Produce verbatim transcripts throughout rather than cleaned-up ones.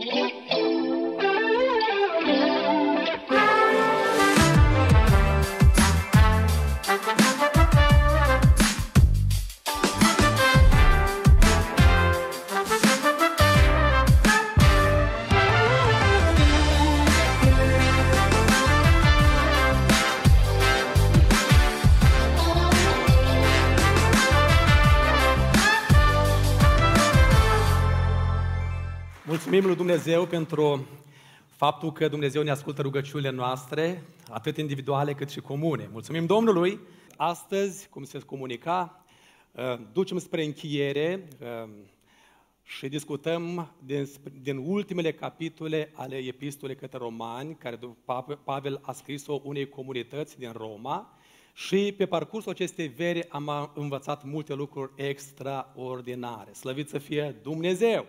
Mulțumim lui Dumnezeu pentru faptul că Dumnezeu ne ascultă rugăciunile noastre, atât individuale cât și comune. Mulțumim Domnului! Astăzi, cum se comunica, ducem spre încheiere și discutăm din, din ultimele capitole ale epistolei către Romani, care Pavel a scris-o unei comunități din Roma, și pe parcursul acestei veri am învățat multe lucruri extraordinare. Slăvit să fie Dumnezeu!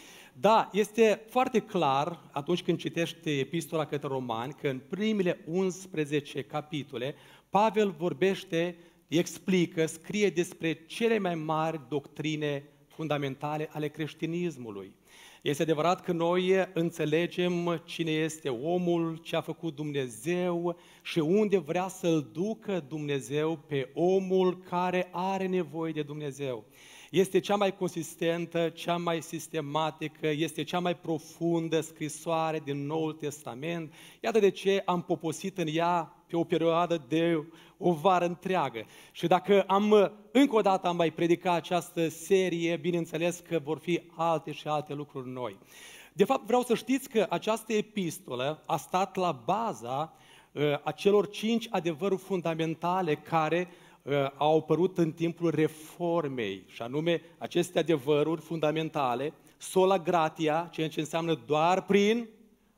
Da, este foarte clar atunci când citești epistola către Romani că în primele unsprezece capitole Pavel vorbește, explică, scrie despre cele mai mari doctrine fundamentale ale creștinismului. Este adevărat că noi înțelegem cine este omul, ce a făcut Dumnezeu și unde vrea să-l ducă Dumnezeu pe omul care are nevoie de Dumnezeu. Este cea mai consistentă, cea mai sistematică, este cea mai profundă scrisoare din Noul Testament. Iată de ce am poposit în ea pe o perioadă de o vară întreagă. Și dacă am, încă o dată am mai predicat această serie, bineînțeles că vor fi alte și alte lucruri noi. De fapt, vreau să știți că această epistolă a stat la baza uh, acelor cinci adevăruri fundamentale care au apărut în timpul reformei, și anume aceste adevăruri fundamentale, sola gratia, ceea ce înseamnă doar prin,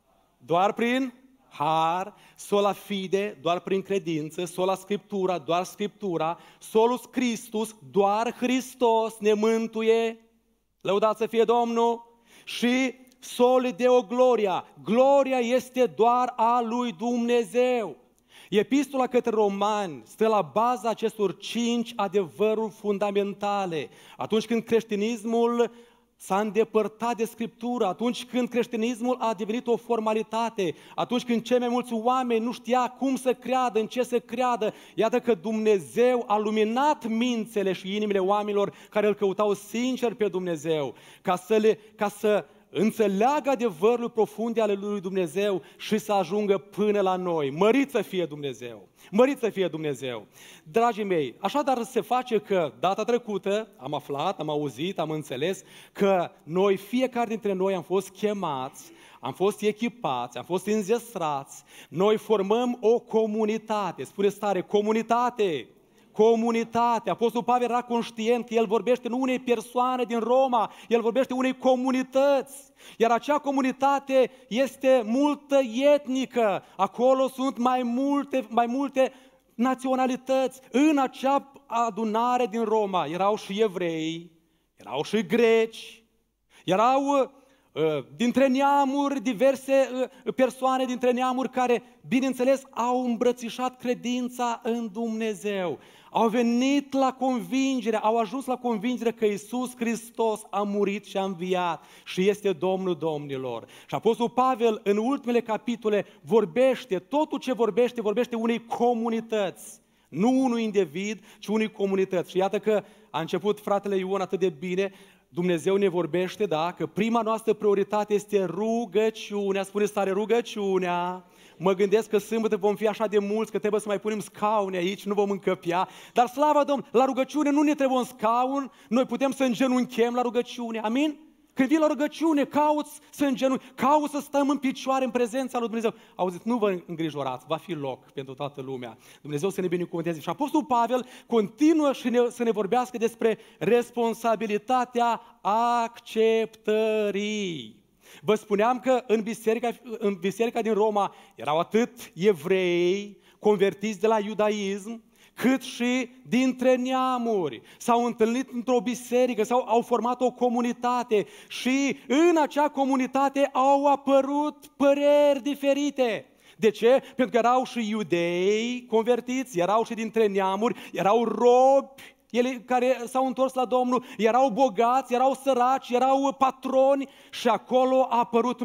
doar prin har, sola fide, doar prin credință, sola scriptura, doar scriptura, solus Christus, doar Hristos ne mântuie, lăudați să fie Domnul, și soli Deo gloria, gloria este doar a lui Dumnezeu. Epistola către Romani stă la baza acestor cinci adevăruri fundamentale. Atunci când creștinismul s-a îndepărtat de Scriptură, atunci când creștinismul a devenit o formalitate, atunci când cei mai mulți oameni nu știa cum să creadă, în ce să creadă, iată că Dumnezeu a luminat mințele și inimile oamenilor care îl căutau sincer pe Dumnezeu, ca să, le, ca să înțeleagă adevărul profunde ale lui Dumnezeu și să ajungă până la noi. Mărit să fie Dumnezeu! Mărit să fie Dumnezeu! Dragii mei, așadar se face că data trecută am aflat, am auzit, am înțeles că noi, fiecare dintre noi am fost chemați, am fost echipați, am fost înzestrați, noi formăm o comunitate. Spuneți tare, comunitate! Comunitate. Apostolul Pavel era conștient că el vorbește nu unei persoane din Roma, el vorbește unei comunități. Iar acea comunitate este multăetnică. Acolo sunt mai multe, mai multe naționalități. În acea adunare din Roma erau și evrei, erau și greci, erau dintre neamuri, diverse persoane dintre neamuri care, bineînțeles, au îmbrățișat credința în Dumnezeu. Au venit la convingere, au ajuns la convingere că Iisus Hristos a murit și a înviat și este Domnul Domnilor. Și Apostolul Pavel, în ultimele capitole, vorbește, totul ce vorbește, vorbește unei comunități. Nu unui individ, ci unei comunități. Și iată că a început fratele Ion atât de bine. Dumnezeu ne vorbește, da, că prima noastră prioritate este rugăciunea. Spuneți tare, rugăciunea. Mă gândesc că sâmbătă vom fi așa de mulți că trebuie să mai punem scaune aici, nu vom încăpea. Dar slavă Domnului, la rugăciune nu ne trebuie un scaun, noi putem să îngenunchem la rugăciune. Amin? Când vii la rugăciune, cauți să îngenunchi, cauți să stăm în picioare în prezența lui Dumnezeu. Auziți, nu vă îngrijorați, va fi loc pentru toată lumea. Dumnezeu să ne binecuvânteze. Și Apostolul Pavel continuă și ne, să ne vorbească despre responsabilitatea acceptării. Vă spuneam că în biserica, în biserica din Roma erau atât evrei convertiți de la iudaism, cât și dintre neamuri. S-au întâlnit într-o biserică sau au format o comunitate și în acea comunitate au apărut păreri diferite. De ce? Pentru că erau și iudei convertiți, erau și dintre neamuri, erau robi Ele care s-au întors la Domnul, erau bogați, erau săraci, erau patroni și acolo a apărut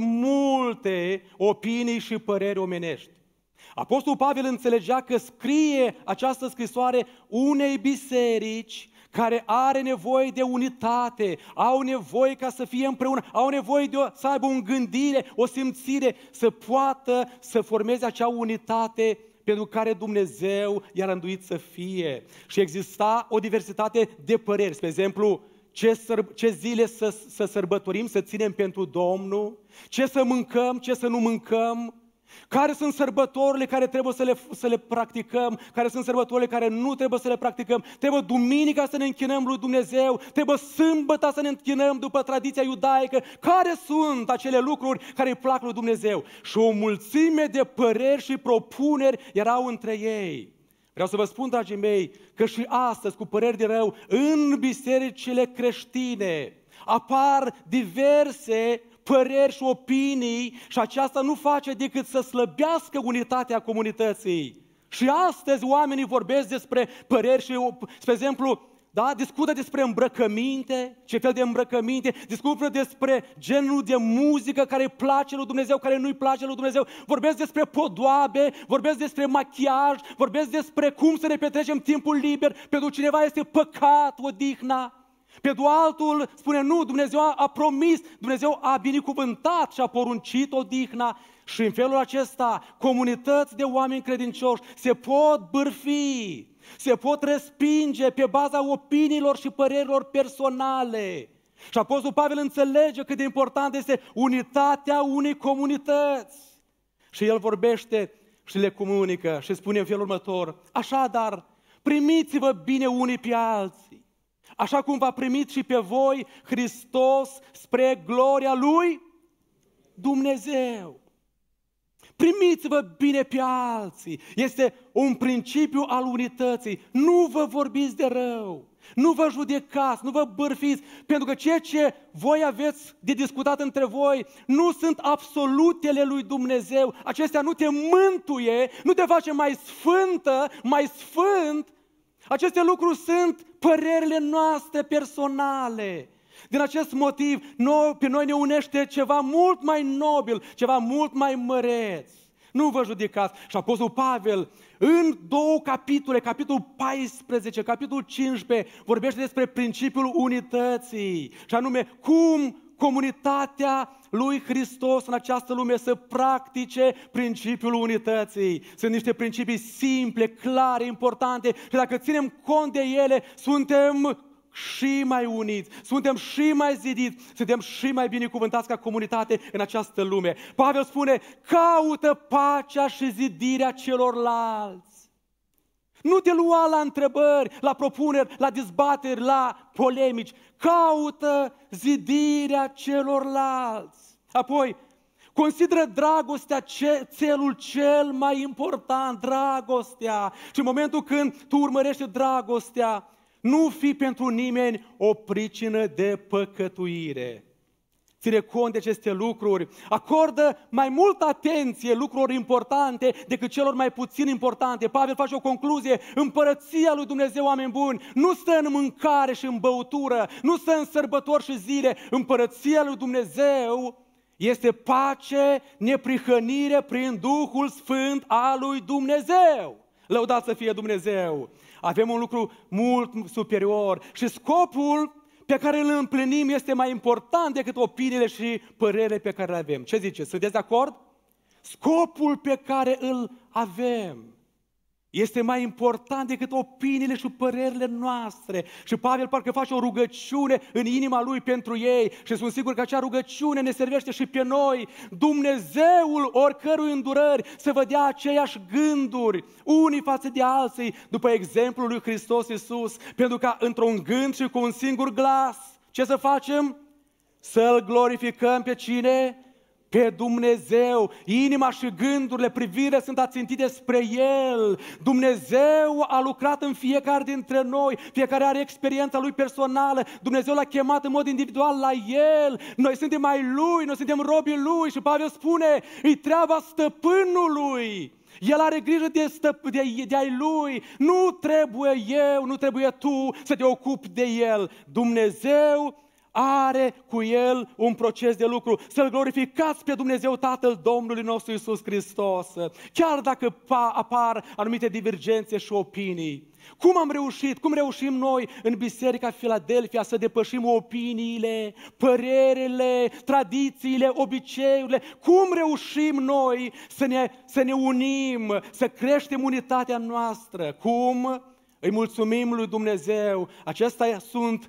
multe opinii și păreri omenești. Apostolul Pavel înțelegea că scrie această scrisoare unei biserici care are nevoie de unitate, au nevoie ca să fie împreună, au nevoie de o, să aibă o gândire, o simțire, să poată să formeze acea unitate pentru care Dumnezeu i-a rânduit să fie. Și exista o diversitate de păreri, spre exemplu, ce, săr- ce zile să, să sărbătorim, să ținem pentru Domnul, ce să mâncăm, ce să nu mâncăm, care sunt sărbătorile care trebuie să le, să le practicăm, care sunt sărbătorile care nu trebuie să le practicăm, trebuie duminica să ne închinăm lui Dumnezeu, trebuie sâmbăta să ne închinăm după tradiția iudaică, care sunt acele lucruri care îi plac lui Dumnezeu. Și o mulțime de păreri și propuneri erau între ei. Vreau să vă spun, dragii mei, că și astăzi, cu păreri de rău, în bisericile creștine apar diverse păreri și opinii și aceasta nu face decât să slăbească unitatea comunității. Și astăzi oamenii vorbesc despre păreri și, spre exemplu, da, discută despre îmbrăcăminte, ce fel de îmbrăcăminte, discută despre genul de muzică care îi place lui Dumnezeu, care nu îi place lui Dumnezeu, vorbesc despre podoabe, vorbesc despre machiaj, vorbesc despre cum să ne petrecem timpul liber, pentru cineva este păcat odihna. Pentru altul spune nu, Dumnezeu a, a promis, Dumnezeu a binecuvântat și a poruncit odihna și în felul acesta comunități de oameni credincioși se pot bârfi, se pot respinge pe baza opiniilor și părerilor personale. Și Apostolul Pavel înțelege cât de important este unitatea unei comunități. Și el vorbește și le comunică și spune în felul următor: așadar, primiți-vă bine unii pe alții, așa cum v-a primit și pe voi Hristos spre gloria lui Dumnezeu. Primiți-vă bine pe alții. Este un principiu al unității. Nu vă vorbiți de rău, nu vă judecați, nu vă bârfiți, pentru că ceea ce voi aveți de discutat între voi nu sunt absolutele lui Dumnezeu. Acestea nu te mântuie, nu te face mai sfântă, mai sfânt. Aceste lucruri sunt părerile noastre personale. Din acest motiv, noi, pe noi ne unește ceva mult mai nobil, ceva mult mai măreț. Nu vă judecați. Și Apostolul Pavel, în două capitole, capitolul paisprezece, capitolul cincisprezece, vorbește despre principiul unității. Și anume, cum comunitatea lui Hristos în această lume să practice principiul unității. Sunt niște principii simple, clare, importante și dacă ținem cont de ele, suntem și mai uniți, suntem și mai zidiți, suntem și mai binecuvântați ca comunitate în această lume. Pavel spune, caută pacea și zidirea celorlalți. Nu te lua la întrebări, la propuneri, la dezbateri, la polemici. Caută zidirea celorlalți. Apoi, consideră dragostea ce, țelul cel mai important, dragostea. Și în momentul când tu urmărești dragostea, nu fi pentru nimeni o pricină de păcătuire. Ține cont de aceste lucruri, acordă mai multă atenție lucrurilor importante decât celor mai puțin importante. Pavel face o concluzie, împărăția lui Dumnezeu, oameni buni, nu stă în mâncare și în băutură, nu stă în sărbători și zile. Împărăția lui Dumnezeu este pace, neprihănire prin Duhul Sfânt al lui Dumnezeu. Lăudat să fie Dumnezeu! Avem un lucru mult superior și scopul pe care îl împlinim este mai important decât opiniile și părerile pe care le avem. Ce ziceți? Sunteți de acord? Scopul pe care îl avem este mai important decât opiniile și părerile noastre. Și Pavel parcă face o rugăciune în inima lui pentru ei și sunt sigur că acea rugăciune ne servește și pe noi. Dumnezeul oricărui îndurări să vă dea aceeași gânduri, unii față de alții, după exemplul lui Hristos Iisus, pentru ca într-un gând și cu un singur glas, ce să facem? Să-L glorificăm pe cine? pe Dumnezeu. Inima și gândurile, privirile sunt ațintite spre El. Dumnezeu a lucrat în fiecare dintre noi, fiecare are experiența Lui personală. Dumnezeu l-a chemat în mod individual la El. Noi suntem ai Lui, noi suntem robii Lui și Pavel spune, e treaba stăpânului. El are grijă de, stăp- de, de ai Lui. Nu trebuie eu, nu trebuie tu să te ocupi de El. Dumnezeu are cu El un proces de lucru. Să-L glorificați pe Dumnezeu Tatăl Domnului nostru Iisus Hristos. Chiar dacă apar anumite divergențe și opinii. Cum am reușit, cum reușim noi în Biserica Filadelfia să depășim opiniile, părerile, tradițiile, obiceiurile? Cum reușim noi să ne, să ne unim, să creștem unitatea noastră? Cum? Îi mulțumim lui Dumnezeu. Acestea sunt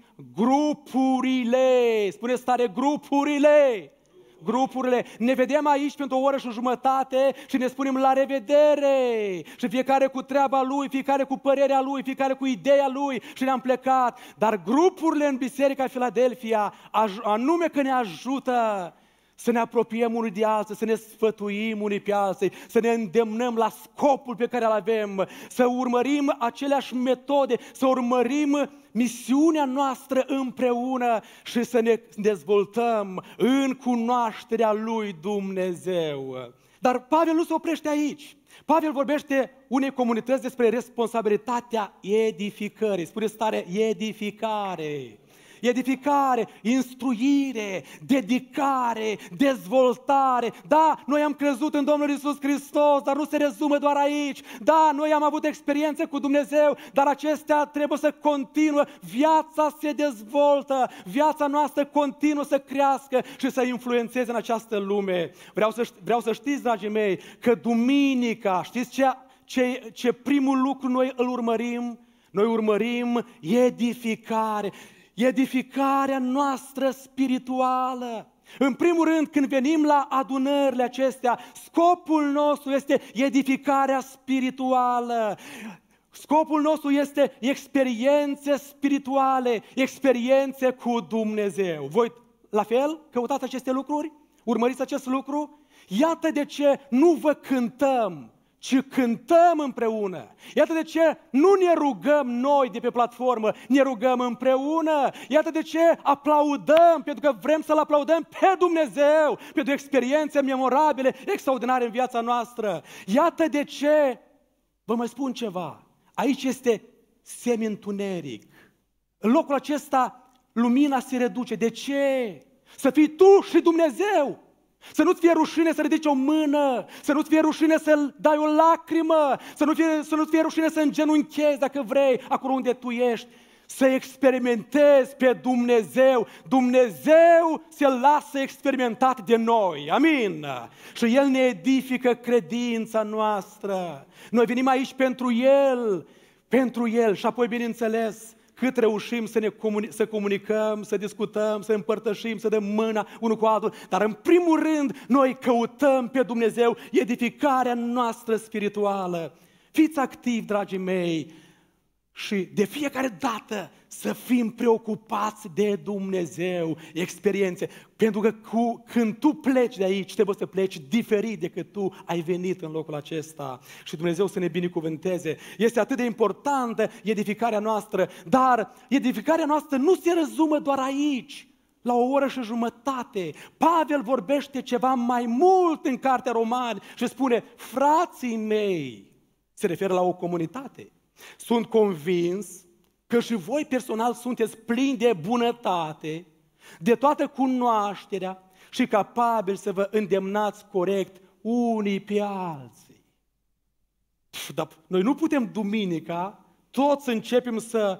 grupurile. Spuneți tare, grupurile. Grupurile. Ne vedem aici pentru o oră și o jumătate și ne spunem la revedere. Și fiecare cu treaba lui, fiecare cu părerea lui, fiecare cu ideea lui și ne-am plecat. Dar grupurile în Biserica Filadelfia anume că ne ajută să ne apropiem unii de alții, să ne sfătuim unii pe alții, să ne îndemnăm la scopul pe care îl avem, să urmărim aceleași metode, să urmărim misiunea noastră împreună și să ne dezvoltăm în cunoașterea lui Dumnezeu. Dar Pavel nu se oprește aici. Pavel vorbește unei comunități despre responsabilitatea edificării. Spune stare, edificare. Edificare, instruire, dedicare, dezvoltare. Da, noi am crezut în Domnul Iisus Hristos, dar nu se rezumă doar aici. Da, noi am avut experiențe cu Dumnezeu, dar acestea trebuie să continuă. Viața se dezvoltă, viața noastră continuă să crească și să influențeze în această lume. Vreau să, vreau să știți, dragii mei, că duminica, știți ce, ce, ce primul lucru noi îl urmărim? Noi urmărim edificare. Edificarea noastră spirituală. În primul rând, când venim la adunările acestea, scopul nostru este edificarea spirituală. Scopul nostru este experiențe spirituale, experiențe cu Dumnezeu. Voi, la fel, căutați aceste lucruri? Urmăriți acest lucru? Iată de ce nu vă cântăm, ci cântăm împreună. Iată de ce nu ne rugăm noi de pe platformă, ne rugăm împreună. Iată de ce aplaudăm, pentru că vrem să-L aplaudăm pe Dumnezeu, pentru experiențe memorabile, extraordinare în viața noastră. Iată de ce, vă mai spun ceva, aici este semi-întuneric. În locul acesta lumina se reduce. De ce? Să fii tu și Dumnezeu. Să nu-ți fie rușine să ridici o mână, să nu-ți fie rușine să dai o lacrimă, să nu fie, să nu-ți fie rușine să îngenunchezi dacă vrei, acolo unde tu ești, să experimentezi pe Dumnezeu. Dumnezeu se lasă experimentat de noi, amin? Și El ne edifică credința noastră. Noi venim aici pentru El, pentru El și apoi, bineînțeles, cât reușim să ne comuni- să comunicăm, să discutăm, să împărtășim, să dăm mâna unul cu altul. Dar în primul rând, noi căutăm pe Dumnezeu edificarea noastră spirituală. Fiți activi, dragii mei, și de fiecare dată să fim preocupați de Dumnezeu, experiențe. Pentru că cu, când tu pleci de aici, trebuie să pleci diferit decât tu ai venit în locul acesta. Și Dumnezeu să ne binecuvânteze. Este atât de importantă edificarea noastră, dar edificarea noastră nu se rezumă doar aici, la o oră și jumătate. Pavel vorbește ceva mai mult în Cartea Romani și spune, frații mei, se referă la o comunitate. Sunt convins că și voi personal sunteți plini de bunătate, de toată cunoașterea și capabili să vă îndemnați corect unii pe alții. Pf, dar noi nu putem duminica toți începem să,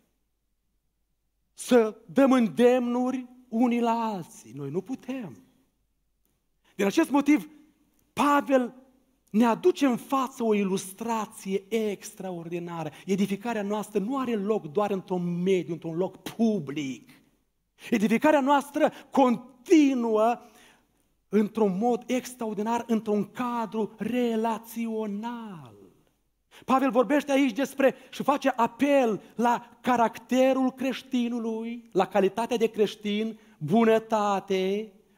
să dăm îndemnuri unii la alții. Noi nu putem. Din acest motiv, Pavel ne aduce în față o ilustrație extraordinară. Edificarea noastră nu are loc doar într-un mediu, într-un loc public. Edificarea noastră continuă într-un mod extraordinar, într-un cadru relațional. Pavel vorbește aici despre și face apel la caracterul creștinului, la calitatea de creștin, bunătate,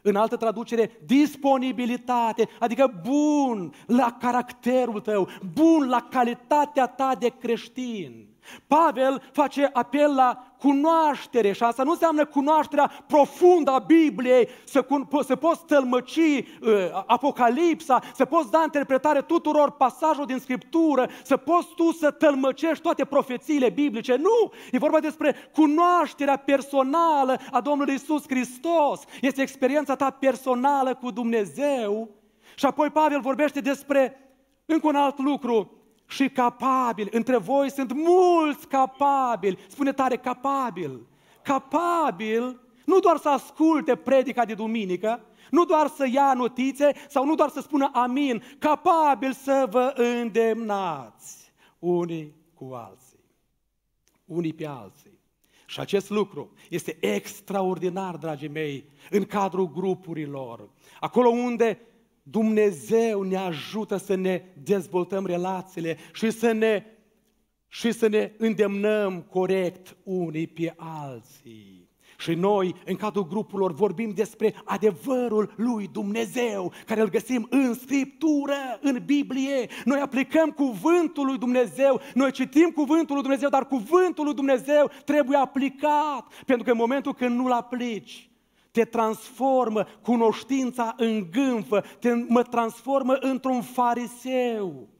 în altă traducere, disponibilitate, adică bun la caracterul tău, bun la calitatea ta de creștin. Pavel face apel la cunoaștere și asta nu înseamnă cunoașterea profundă a Bibliei, să, să poți tălmăci uh, Apocalipsa, să poți da interpretare tuturor pasajelor din Scriptură, să poți tu să tălmăcești toate profețiile biblice. Nu! E vorba despre cunoașterea personală a Domnului Iisus Hristos. Este experiența ta personală cu Dumnezeu. Și apoi Pavel vorbește despre încă un alt lucru, și capabili. Între voi sunt mulți capabili. Spune tare, capabil. Capabil, nu doar să asculte predica de duminică, nu doar să ia notițe sau nu doar să spună amin, capabil să vă îndemnați unii cu alții. Unii pe alții. Și acest lucru este extraordinar, dragii mei, în cadrul grupurilor. Acolo unde Dumnezeu ne ajută să ne dezvoltăm relațiile și să ne, și să ne îndemnăm corect unii pe alții. Și noi, în cadrul grupurilor, vorbim despre adevărul lui Dumnezeu, care îl găsim în Scriptură, în Biblie. Noi aplicăm cuvântul lui Dumnezeu, noi citim cuvântul lui Dumnezeu, dar cuvântul lui Dumnezeu trebuie aplicat, pentru că în momentul când nu-l aplici, te transformă cunoștința în gânfă, te, mă transformă într-un fariseu.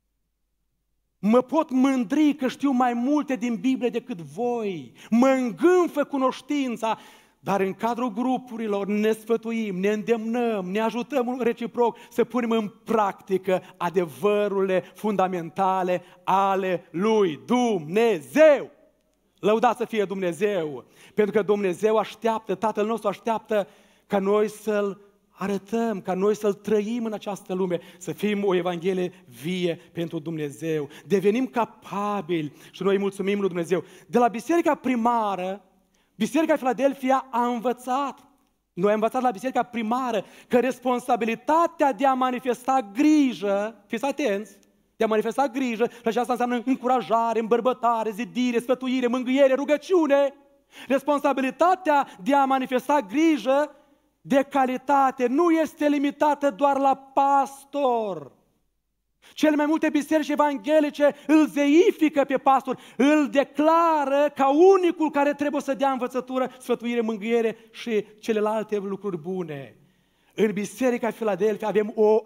Mă pot mândri că știu mai multe din Biblie decât voi. Mă îngânfă cunoștința, dar în cadrul grupurilor ne sfătuim, ne îndemnăm, ne ajutăm reciproc să punem în practică adevărurile fundamentale ale lui Dumnezeu. Lăudat să fie Dumnezeu, pentru că Dumnezeu așteaptă, Tatăl nostru așteaptă ca noi să-L arătăm, ca noi să-L trăim în această lume, să fim o Evanghelie vie pentru Dumnezeu. Devenim capabili și noi îi mulțumim lui Dumnezeu. De la biserica primară, Biserica Filadelfia a învățat, noi am învățat la biserica primară, că responsabilitatea de a manifesta grijă, fiți atenți, de a manifesta grijă, și aceasta înseamnă încurajare, îmbărbătare, zidire, sfătuire, mângâiere, rugăciune. Responsabilitatea de a manifesta grijă de calitate nu este limitată doar la pastor. Cele mai multe biserici evanghelice îl zeifică pe pastor, îl declară ca unicul care trebuie să dea învățătură, sfătuire, mângâiere și celelalte lucruri bune. În Biserica Filadelfia avem o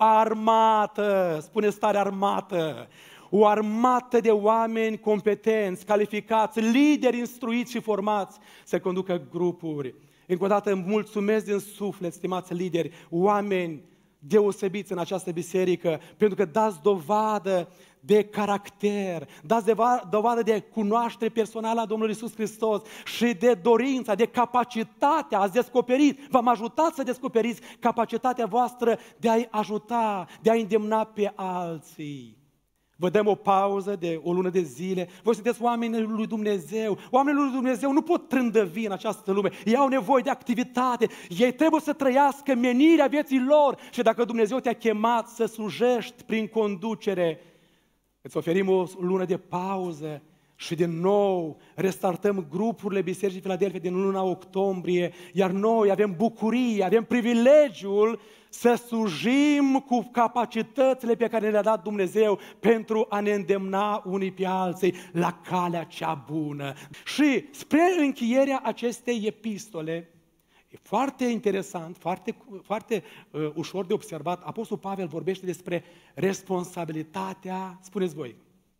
armată, spuneți tare armată, o armată de oameni competenți, calificați, lideri instruiți și formați să conducă grupuri. Încă o dată mulțumesc din suflet, stimați lideri, oameni deosebiți în această biserică, pentru că dați dovadă de caracter, dați dovadă de cunoaștere personală a Domnului Iisus Hristos și de dorința, de capacitatea, ați descoperit, v-am ajutat să descoperiți capacitatea voastră de a-i ajuta, de a îndemna pe alții. Vă dăm o pauză de o lună de zile. Voi sunteți oamenii lui Dumnezeu. Oamenii lui Dumnezeu nu pot trândăvi în această lume. Ei au nevoie de activitate. Ei trebuie să trăiască menirea vieții lor. Și dacă Dumnezeu te-a chemat să slujești prin conducere, îți oferim o lună de pauză și din nou restartăm grupurile Bisericii Filadelfia din luna octombrie, iar noi avem bucurie, avem privilegiul să slujim cu capacitățile pe care le-a dat Dumnezeu pentru a ne îndemna unii pe alții la calea cea bună. Și spre încheierea acestei epistole, e foarte interesant, foarte, foarte uh, ușor de observat, Apostolul Pavel vorbește despre responsabilitatea, spuneți voi,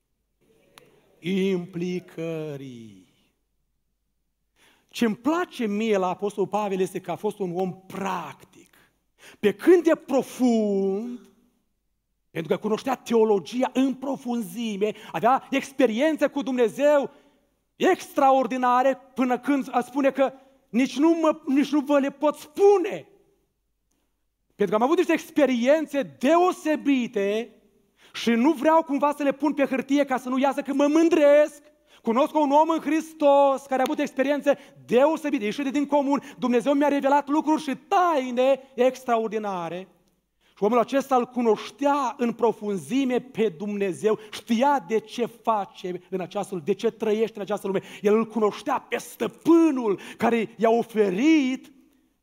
implicării. Ce-mi place mie la Apostolul Pavel este că a fost un om practic. Pe când de profund, pentru că cunoștea teologia în profunzime, avea experiențe cu Dumnezeu extraordinare, până când spune că nici nu, mă, nici nu vă le pot spune. Pentru că am avut niște experiențe deosebite și nu vreau cumva să le pun pe hârtie ca să nu iasă că mă mândresc. Cunosc un om în Hristos care a avut experiențe deosebite, ieșite din comun. Dumnezeu mi-a revelat lucruri și taine extraordinare. Și omul acesta îl cunoștea în profunzime pe Dumnezeu, știa de ce face în această lume, de ce trăiește în această lume. El îl cunoștea pe stăpânul care i-a oferit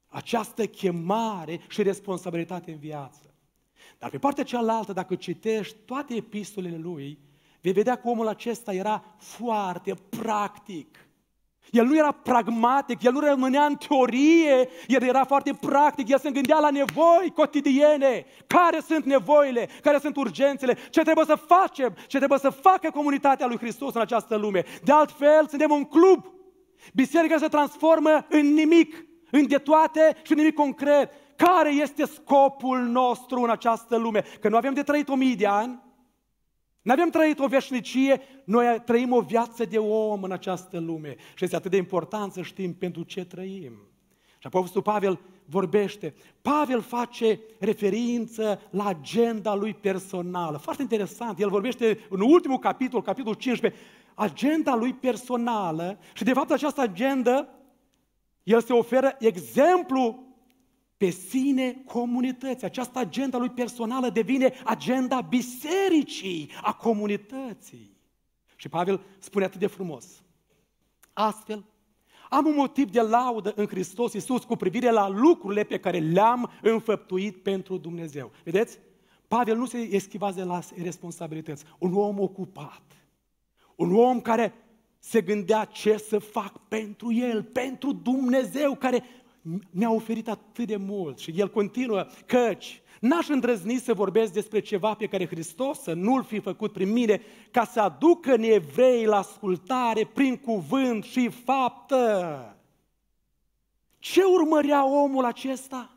această chemare și responsabilitate în viață. Dar pe partea cealaltă, dacă citești toate epistolele lui, vei vedea că omul acesta era foarte practic. El nu era pragmatic, el nu rămânea în teorie, el era foarte practic, el se gândea la nevoi cotidiene. Care sunt nevoile, care sunt urgențele, ce trebuie să facem, ce trebuie să facă comunitatea lui Hristos în această lume. De altfel, suntem un club. Biserica se transformă în nimic, în de toate și în nimic concret. Care este scopul nostru în această lume? Că nu avem de trăit o mie de ani, nu avem trăit o veșnicie, noi trăim o viață de om în această lume. Și este atât de important să știm pentru ce trăim. Și Apostolul Pavel vorbește. Pavel face referință la agenda lui personală. Foarte interesant, el vorbește în ultimul capitol, capitolul cincisprezece, agenda lui personală și de fapt această agendă, el se oferă exemplu pe sine comunității. Această agenda lui personală devine agenda bisericii, a comunității. Și Pavel spune atât de frumos. Astfel, am un motiv de laudă în Hristos Iisus cu privire la lucrurile pe care le-am înfăptuit pentru Dumnezeu. Vedeți? Pavel nu se eschivează la responsabilități. Un om ocupat. Un om care se gândea ce să fac pentru el, pentru Dumnezeu, care mi-a oferit atât de mult. Și el continuă, căci n-aș îndrăzni să vorbesc despre ceva pe care Hristos să nu-l fi făcut prin mine, ca să aducă neevrei la ascultare prin cuvânt și faptă. Ce urmărea omul acesta?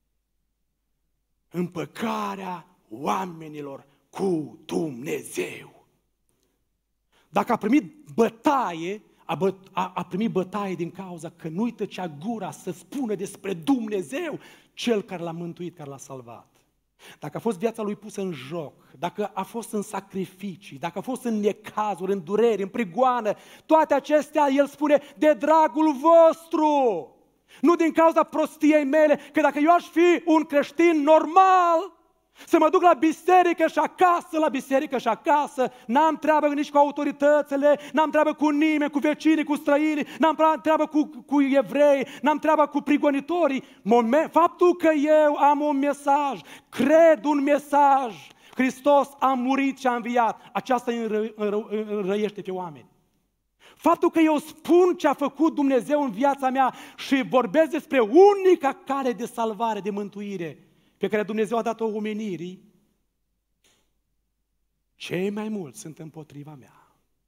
Împăcarea oamenilor cu Dumnezeu. Dacă a primit bătaie, A, bă, a, a primit bătaie din cauza că nu-i tăcea gura să spună despre Dumnezeu, Cel care l-a mântuit, care l-a salvat. Dacă a fost viața lui pusă în joc, dacă a fost în sacrificii, dacă a fost în necazuri, în dureri, în prigoană, toate acestea, el spune, de dragul vostru, nu din cauza prostiei mele, că dacă eu aș fi un creștin normal, să mă duc la biserică și acasă, la biserică și acasă, n-am treabă nici cu autoritățile, n-am treabă cu nimeni, cu vecinii, cu străinii, n-am treabă cu, cu evrei, n-am treabă cu prigonitorii. Moment, faptul că eu am un mesaj, cred un mesaj, Hristos a murit și a înviat, aceasta îi înrăiește pe oameni. Faptul că eu spun ce a făcut Dumnezeu în viața mea și vorbesc despre unica cale de salvare, de mântuire, pe care Dumnezeu a dat-o omenirii, cei mai mulți sunt împotriva mea.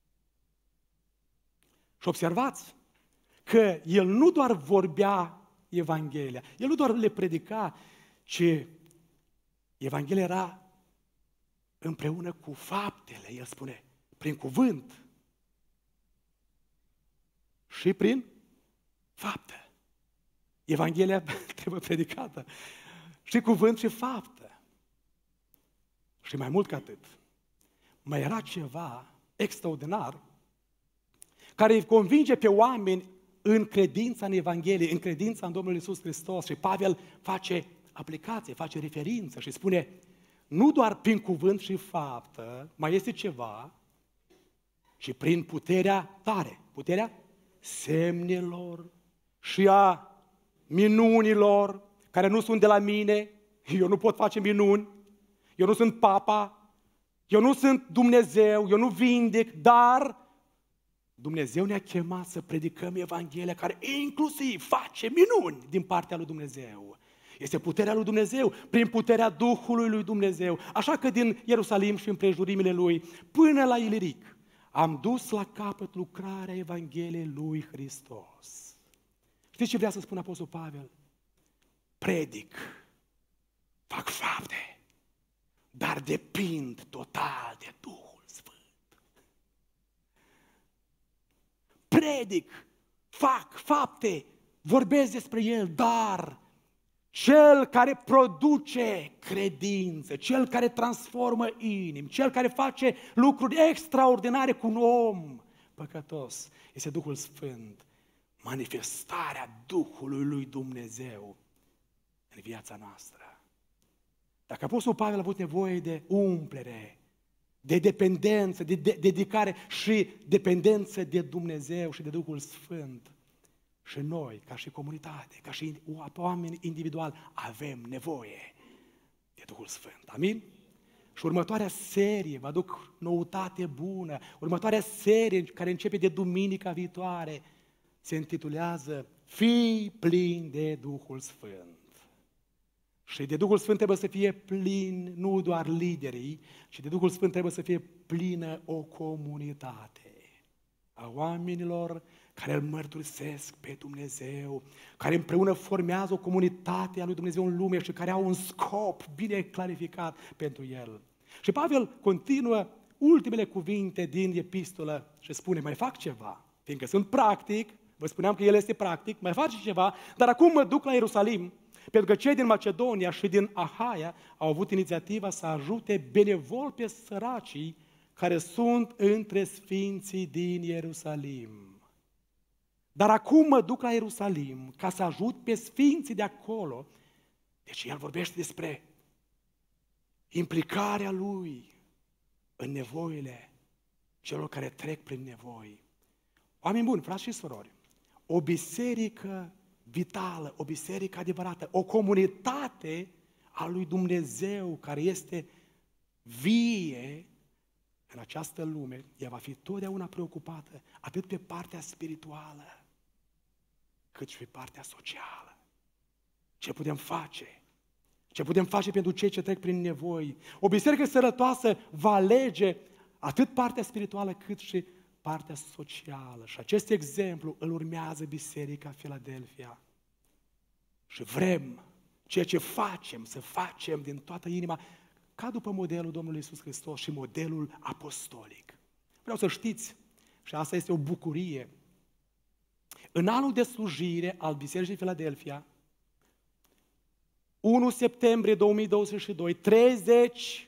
Și observați că el nu doar vorbea Evanghelia, el nu doar le predica, ci Evanghelia era împreună cu faptele, el spune, prin cuvânt și prin fapte. Evanghelia trebuie predicată. Și cuvânt și faptă. Și mai mult ca atât, mai era ceva extraordinar care îi convinge pe oameni în credința în Evanghelie, în credința în Domnul Iisus Hristos. Și Pavel face aplicație, face referință și spune, nu doar prin cuvânt și faptă, mai este ceva, ci prin puterea tare, puterea semnelor și a minunilor, care nu sunt de la mine, eu nu pot face minuni, eu nu sunt papa, eu nu sunt Dumnezeu, eu nu vindec, dar Dumnezeu ne-a chemat să predicăm Evanghelia care inclusiv face minuni din partea lui Dumnezeu. Este puterea lui Dumnezeu, prin puterea Duhului lui Dumnezeu. Așa că din Ierusalim și împrejurimile lui până la Iliric am dus la capăt lucrarea Evangheliei lui Hristos. Știți ce vrea să spună Apostolul Pavel? Predic, fac fapte, dar depind total de Duhul Sfânt. Predic, fac fapte, vorbesc despre El, dar Cel care produce credință, Cel care transformă inimi, Cel care face lucruri extraordinare cu un om păcătos, este Duhul Sfânt, manifestarea Duhului lui Dumnezeu în viața noastră. Dacă Apostolul Pavel a avut nevoie de umplere, de dependență, de dedicare și dependență de Dumnezeu și de Duhul Sfânt, Și noi, ca și comunitate, ca și oameni individuali, avem nevoie de Duhul Sfânt. Amin? Și următoarea serie, vă aduc noutate bună, următoarea serie care începe de duminica viitoare, se intitulează Fii plin de Duhul Sfânt. Și de Duhul Sfânt trebuie să fie plin nu doar liderii, ci de Duhul Sfânt trebuie să fie plină o comunitate a oamenilor care îl mărturisesc pe Dumnezeu, care împreună formează o comunitate a lui Dumnezeu în lume și care au un scop bine clarificat pentru el. Și Pavel continuă ultimele cuvinte din epistolă și spune, mai fac ceva, fiindcă sunt practic, vă spuneam că el este practic, mai face ceva, dar acum mă duc la Ierusalim, pentru că cei din Macedonia și din Ahaia au avut inițiativa să ajute benevol pe săracii care sunt între sfinții din Ierusalim. Dar acum mă duc la Ierusalim ca să ajut pe sfinții de acolo. Deci el vorbește despre implicarea lui în nevoile celor care trec prin nevoi. Oameni buni, frați și surori, o biserică vitală, o biserică adevărată, o comunitate a lui Dumnezeu care este vie în această lume, ea va fi totdeauna preocupată atât pe partea spirituală cât și pe partea socială. Ce putem face? Ce putem face pentru cei ce trec prin nevoi? O biserică sănătoasă va alege atât partea spirituală cât și partea socială. Și acest exemplu îl urmează Biserica Filadelfia. Și vrem ceea ce facem, să facem din toată inima, ca după modelul Domnului Iisus Hristos și modelul apostolic. Vreau să știți, și asta este o bucurie, în anul de slujire al Bisericii Filadelfia, unu septembrie două mii douăzeci și doi, treizeci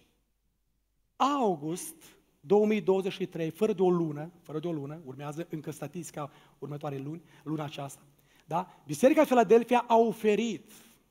august două mii douăzeci și trei, fără de o lună, fără de o lună, urmează încă statistica următoarei luni, luna aceasta, da? Biserica Filadelfia a oferit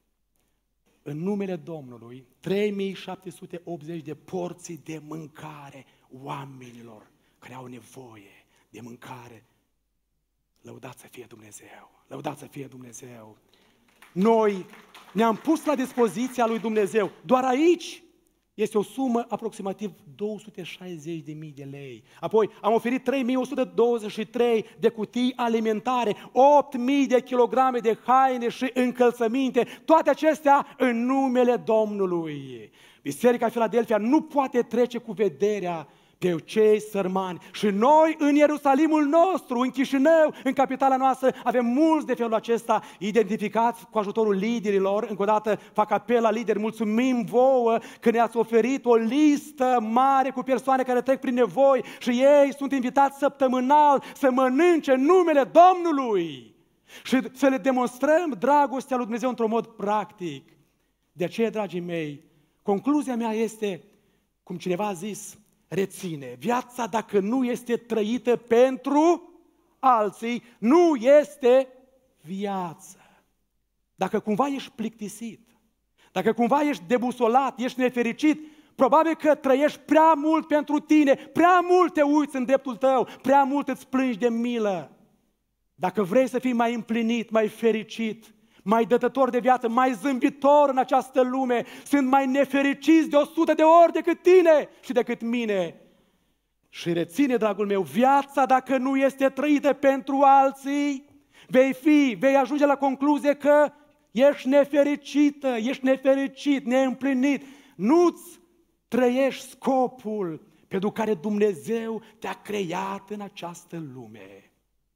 în numele Domnului trei mii șapte sute optzeci de porții de mâncare oamenilor care au nevoie de mâncare. Lăudați să fie Dumnezeu! Lăudați să fie Dumnezeu! Noi ne-am pus la dispoziția lui Dumnezeu. Doar aici este o sumă aproximativ două sute șaizeci de mii de lei. Apoi am oferit trei mii o sută douăzeci și trei de cutii alimentare, opt mii de kilograme de haine și încălțăminte, toate acestea în numele Domnului. Biserica Filadelfia nu poate trece cu vederea pe cei sărmani. Și noi în Ierusalimul nostru, în Chișinău, în capitala noastră, avem mulți de felul acesta identificați cu ajutorul liderilor. Încă o dată fac apel la lideri, mulțumim vouă că ne-ați oferit o listă mare cu persoane care trec prin nevoi și ei sunt invitați săptămânal să mănânce în numele Domnului și să le demonstrăm dragostea lui Dumnezeu într-un mod practic. De aceea, dragii mei, concluzia mea este, cum cineva a zis, reține, viața dacă nu este trăită pentru alții, nu este viață. Dacă cumva ești plictisit, dacă cumva ești debusolat, ești nefericit, probabil că trăiești prea mult pentru tine, prea mult te uiți în dreptul tău, prea mult îți plângi de milă. Dacă vrei să fii mai împlinit, mai fericit, mai dătător de viață, mai zâmbitor în această lume, sunt mai nefericiți de o sută de ori decât tine și decât mine. Și reține, dragul meu, viața dacă nu este trăită pentru alții, vei fi, vei ajunge la concluzie că ești nefericită, ești nefericit, neîmplinit. Nu-ți trăiești scopul pentru care Dumnezeu te-a creat în această lume.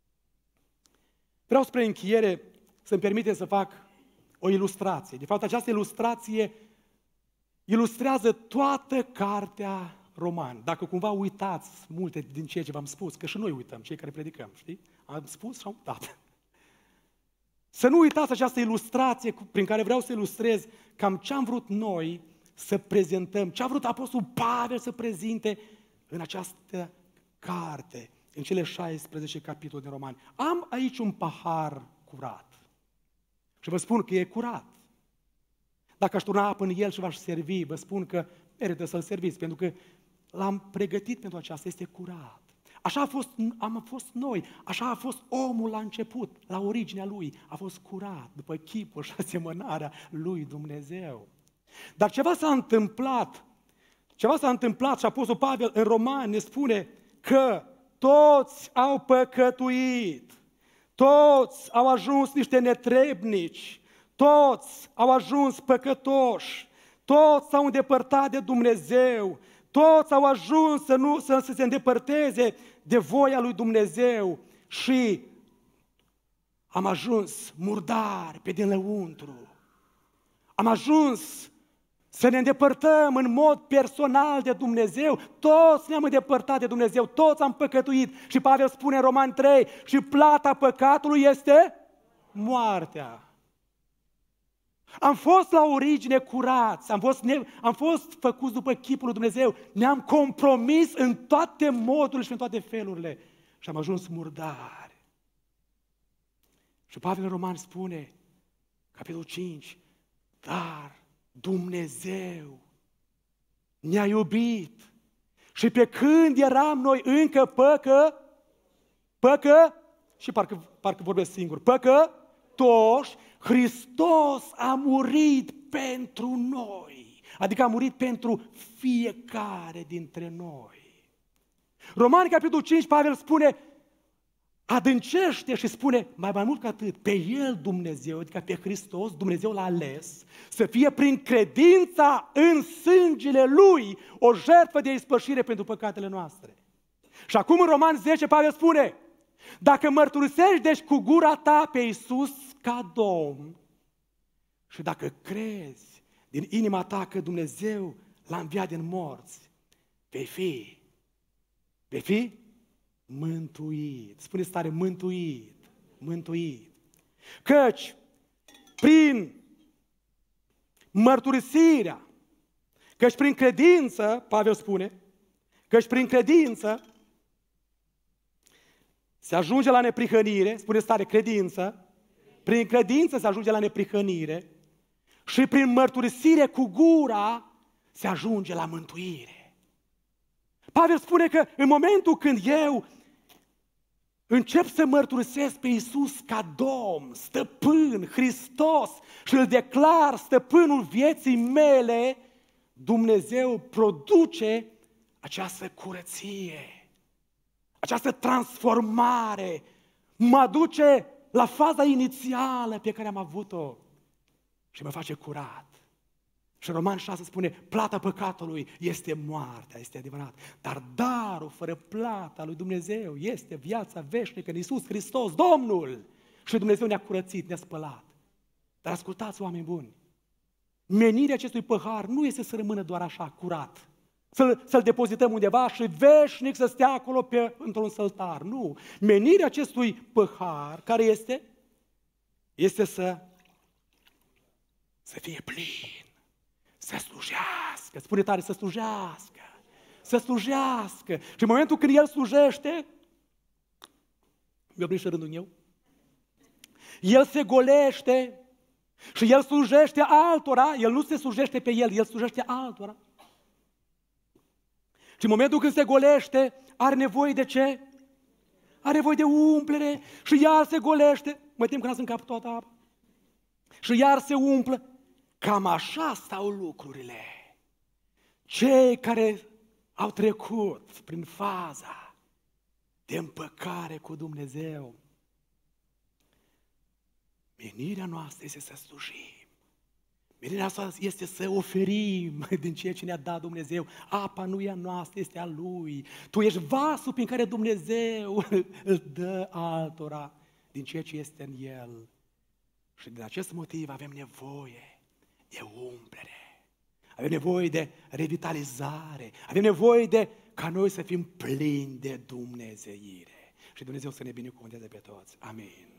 Vreau spre încheiere să-mi permite să fac o ilustrație. De fapt, această ilustrație ilustrează toată cartea Roman. Dacă cumva uitați multe din ceea ce v-am spus, că și noi uităm, cei care predicăm, știi? Am spus și am uitat. Să nu uitați această ilustrație prin care vreau să ilustrez cam ce am vrut noi să prezentăm, ce a vrut Apostolul Pavel să prezinte în această carte, în cele șaisprezece capitole din Romani. Am aici un pahar curat. Și vă spun că e curat. Dacă aș turna apă în el și v-aș servi, vă spun că merită să-l serviți, pentru că l-am pregătit pentru aceasta, este curat. Așa a fost, am fost noi, așa a fost omul la început, la originea lui, a fost curat, după chipul și asemănarea lui Dumnezeu. Dar ceva s-a întâmplat, ceva s-a întâmplat și Apostolul Pavel în Romani ne spune că toți au păcătuit, toți au ajuns niște netrebnici, toți au ajuns păcătoși, toți s-au îndepărtat de Dumnezeu, toți au ajuns să, nu, să, să se îndepărteze de voia lui Dumnezeu și am ajuns murdari pe din lăuntru. Am ajuns să ne îndepărtăm în mod personal de Dumnezeu. Toți ne-am îndepărtat de Dumnezeu, toți am păcătuit. Și Pavel spune în Romani trei, și plata păcatului este moartea. Am fost la origine curați, am fost, ne, am fost făcuți după chipul lui Dumnezeu, ne-am compromis în toate modurile și în toate felurile și am ajuns murdari. Și Pavel în Roman spune, capitolul cinci, dar Dumnezeu ne-a iubit și pe când eram noi încă păcă, păcă, și parcă, parcă vorbesc singur, păcătoși, Hristos a murit pentru noi, adică a murit pentru fiecare dintre noi. Romani, capitolul cinci, Pavel spune, adâncește și spune, mai, mai mult ca atât, pe El Dumnezeu, adică pe Hristos, Dumnezeu l-a ales, să fie prin credința în sângele Lui o jertfă de ispășire pentru păcatele noastre. Și acum în Romani zece, Pavel spune, dacă mărturisești deci cu gura ta pe Iisus ca Domn și dacă crezi din inima ta că Dumnezeu l-a înviat din morți, vei fi, vei fi mântuit. Spuneți tare, mântuit, mântuit. Căci prin mărturisirea, căci prin credință, Pavel spune, căci prin credință se ajunge la neprihănire, spuneți tare, credință, prin credință se ajunge la neprihănire și prin mărturisire cu gura se ajunge la mântuire. Pavel spune că în momentul când eu încep să mărturisesc pe Iisus ca Domn, Stăpân, Hristos și îl declar stăpânul vieții mele, Dumnezeu produce această curăție, această transformare, mă duce la faza inițială pe care am avut-o și mă face curat. Și Roman șase spune, plata păcatului este moartea, este adevărat, dar darul fără plata lui Dumnezeu este viața veșnică în Iisus Hristos, Domnul. Și Dumnezeu ne-a curățit, ne-a spălat. Dar ascultați, oameni buni, menirea acestui păhar nu este să rămână doar așa, curat, să-l, să-l depozităm undeva și veșnic să stea acolo pe, într-un săltar. Nu. Menirea acestui păhar, care este? Este să, să fie plin, să slujească. Spune tare, să slujească, să slujească. Și în momentul când El slujește, mi-a oprit și rândul eu, El se golește și El slujește altora, El nu se slujește pe El, El slujește altora. Și în momentul când se golește, are nevoie de ce? Are nevoie de umplere și iar se golește. Mă tem că n-ați în cap toată apa. Și iar se umplă. Cam așa stau lucrurile. Cei care au trecut prin faza de împăcare cu Dumnezeu, menirea noastră este să slujim. Menirea noastră este să oferim din ceea ce ne-a dat Dumnezeu. Apa nu e a noastră, este a Lui. Tu ești vasul prin care Dumnezeu îl dă altora din ceea ce este în El. Și din acest motiv avem nevoie de umplere. Avem nevoie de revitalizare. Avem nevoie de ca noi să fim plini de dumnezeire. Și Dumnezeu să ne binecuvânteze pe toți. Amin.